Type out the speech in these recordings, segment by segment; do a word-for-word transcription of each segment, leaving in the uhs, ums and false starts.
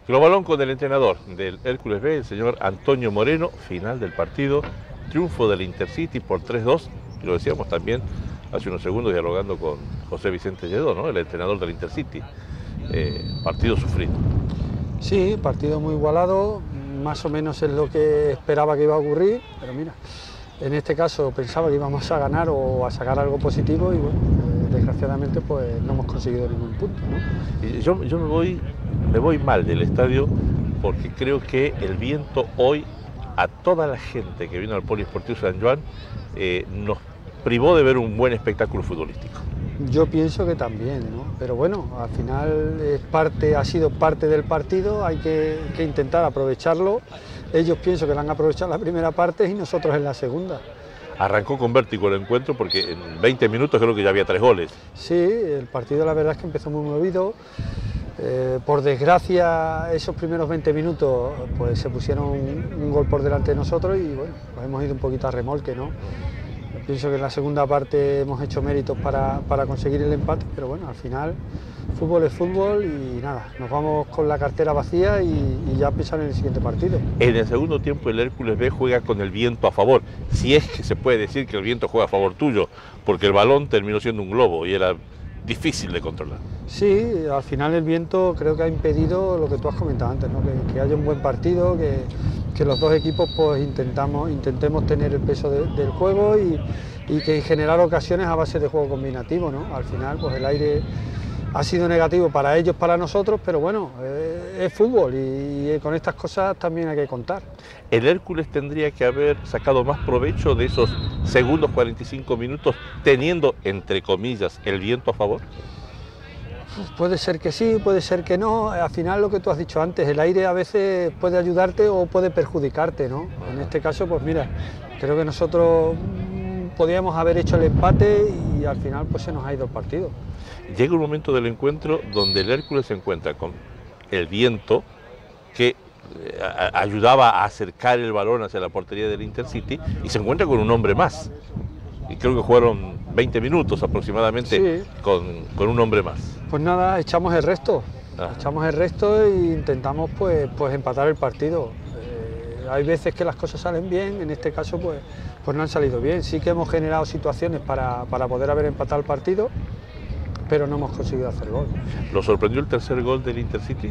Globalón con el entrenador del Hércules B, el señor Antonio Moreno, final del partido, triunfo del Intercity por tres dos, y lo decíamos también hace unos segundos dialogando con José Vicente Lledó, ¿no? El entrenador del Intercity. Eh, partido sufrido. Sí, partido muy igualado, más o menos es lo que esperaba que iba a ocurrir, pero mira, en este caso pensaba que íbamos a ganar o a sacar algo positivo y bueno, eh, desgraciadamente pues no hemos conseguido ningún punto, ¿no? Y yo, yo me voy, me voy mal del estadio porque creo que el viento hoy a toda la gente que vino al Poliesportivo San Juan eh, nos privó de ver un buen espectáculo futbolístico. Yo pienso que también, ¿no? Pero bueno, al final es parte, ha sido parte del partido, hay que, que intentar aprovecharlo. Ellos pienso que van a aprovechar la primera parte y nosotros en la segunda. Arrancó con vértigo el encuentro porque en veinte minutos creo que ya había tres goles. Sí, el partido la verdad es que empezó muy movido. Eh, por desgracia, esos primeros veinte minutos pues se pusieron un, un gol por delante de nosotros y bueno, pues hemos ido un poquito a remolque, ¿no? Pienso que en la segunda parte hemos hecho méritos para, para conseguir el empate, pero bueno, al final fútbol es fútbol y nada, nos vamos con la cartera vacía y, y ya pensar en el siguiente partido. En el segundo tiempo el Hércules B juega con el viento a favor, si es que se puede decir que el viento juega a favor tuyo, porque el balón terminó siendo un globo y era difícil de controlar. Sí, al final el viento creo que ha impedido lo que tú has comentado antes, ¿no? que, que haya un buen partido, que, que los dos equipos pues intentamos, intentemos tener el peso de, del juego y, y que generar ocasiones a base de juego combinativo, ¿no? Al final pues el aire ha sido negativo para ellos, para nosotros, pero bueno, eh, es fútbol y, y con estas cosas también hay que contar. ¿El Hércules tendría que haber sacado más provecho de esos segundos cuarenta y cinco minutos teniendo, entre comillas, el viento a favor? Puede ser que sí, puede ser que no. Al final lo que tú has dicho antes, el aire a veces puede ayudarte o puede perjudicarte, ¿no? En este caso, pues mira, creo que nosotros podíamos haber hecho el empate y al final pues se nos ha ido el partido. Llega un momento del encuentro donde el Hércules se encuentra con el viento que ayudaba a acercar el balón hacia la portería del Intercity y se encuentra con un hombre más. Y creo que jugaron veinte minutos aproximadamente sí. con, con un hombre más. Pues nada, echamos el resto, Ajá. echamos el resto e intentamos pues, pues empatar el partido. Eh, hay veces que las cosas salen bien, en este caso pues, pues no han salido bien. Sí que hemos generado situaciones para, para poder haber empatado el partido, pero no hemos conseguido hacer gol. ¿Lo sorprendió el tercer gol del Intercity?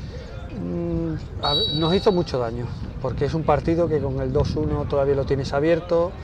Mm, a ver, nos hizo mucho daño, porque es un partido que con el dos uno todavía lo tienes abierto.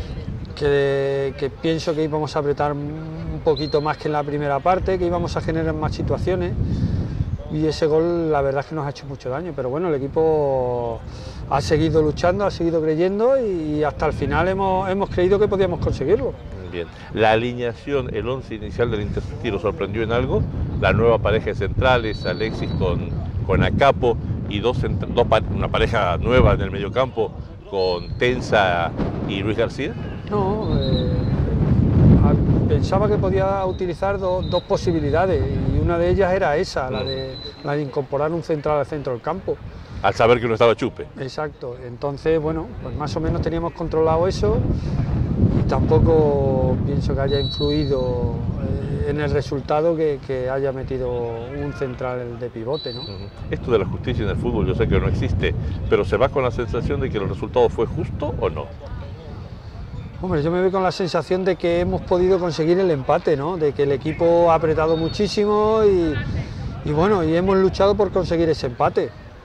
Que, que pienso que íbamos a apretar un poquito más que en la primera parte, que íbamos a generar más situaciones y ese gol la verdad es que nos ha hecho mucho daño, pero bueno, el equipo ha seguido luchando, ha seguido creyendo y hasta el final hemos, hemos creído que podíamos conseguirlo. Bien, la alineación, el once inicial del Intercity, ¿lo sorprendió en algo? La nueva pareja de centrales, Alexis con, con Acapo y dos, dos, una pareja nueva en el mediocampo con Tensa y Luis García. No, eh, pensaba que podía utilizar do, dos posibilidades y una de ellas era esa, la de, la de incorporar un central al centro del campo. Al saber que no estaba Chupe. Exacto, entonces bueno, pues más o menos teníamos controlado eso y tampoco pienso que haya influido eh, en el resultado que, que haya metido un central de pivote, ¿no? Esto de la justicia en el fútbol yo sé que no existe, pero ¿se va con la sensación de que el resultado fue justo o no? Hombre, yo me voy con la sensación de que hemos podido conseguir el empate, ¿no? De que el equipo ha apretado muchísimo y, y bueno, y hemos luchado por conseguir ese empate.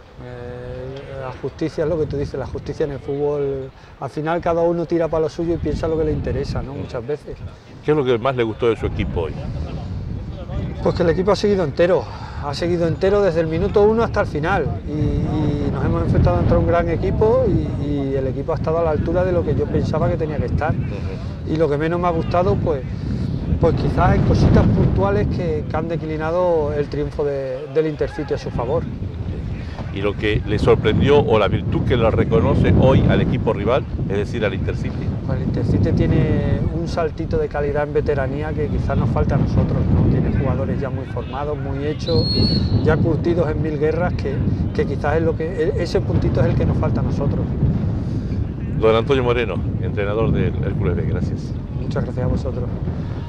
Eh, la justicia es lo que tú dices, la justicia en el fútbol, al final cada uno tira para lo suyo y piensa lo que le interesa, ¿no? Muchas veces. ¿Qué es lo que más le gustó de su equipo hoy? Pues que el equipo ha seguido entero, ha seguido entero desde el minuto uno hasta el final y, y nos hemos enfrentado contra un gran equipo y, y el equipo ha estado a la altura de lo que yo pensaba que tenía que estar. Uh-huh. Y lo que menos me ha gustado, pues, pues quizás en cositas puntuales que, que han declinado el triunfo de, del Intercity a su favor. Y lo que le sorprendió o la virtud que lo reconoce hoy al equipo rival, es decir, al Intercity. Pues el Intercity tiene un saltito de calidad en veteranía que quizás nos falta a nosotros, ¿no? Tiene jugadores ya muy formados, muy hechos, ya curtidos en mil guerras, que, que quizás es lo que, ese puntito es el que nos falta a nosotros. Don Antonio Moreno, entrenador del Hércules B, gracias. Muchas gracias a vosotros.